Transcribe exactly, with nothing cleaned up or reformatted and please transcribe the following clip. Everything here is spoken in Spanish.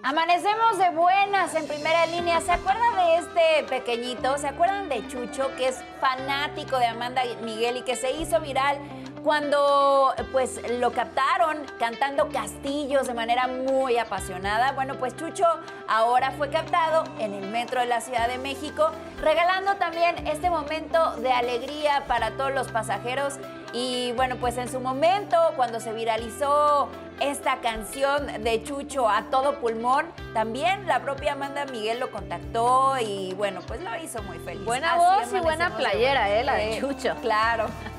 Amanecemos de buenas en Primera Línea. ¿Se acuerdan de este pequeñito? ¿Se acuerdan de Chucho, que es fanático de Amanda Miguel y que se hizo viral cuando pues lo captaron cantando Castillos de manera muy apasionada? Bueno, pues Chucho ahora fue captado en el metro de la Ciudad de México, regalando también este momento de alegría para todos los pasajeros. Y bueno, pues en su momento, cuando se viralizó esta canción de Chucho a todo pulmón, también la propia Amanda Miguel lo contactó y bueno, pues lo hizo muy feliz. Buena Así voz y buena playera, eh, la de Chucho. Claro.